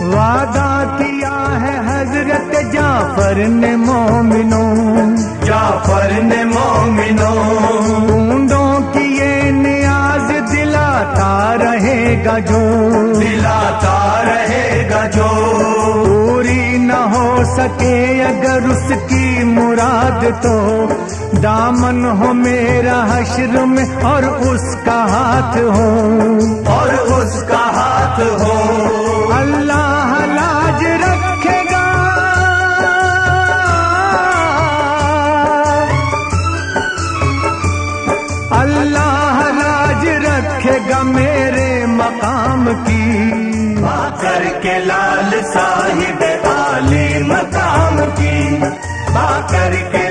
वादा किया है हजरत जाफर ने मोमिनों, जाफर ने मोमिनों, ढूंढों की ये नियाज दिलाता रहेगा जो, दिलाता रहेगा जो, पूरी न हो सके अगर उसकी मुराद तो दामन हो मेरा हश्र में और उसका हाथ हो, और उसका हाथ हो। अल्लाह लाज रखेगा, अल्लाह लाज रखेगा मेरे मकाम की, बाकर के लाल साहिब आली मकाम की, बाकर के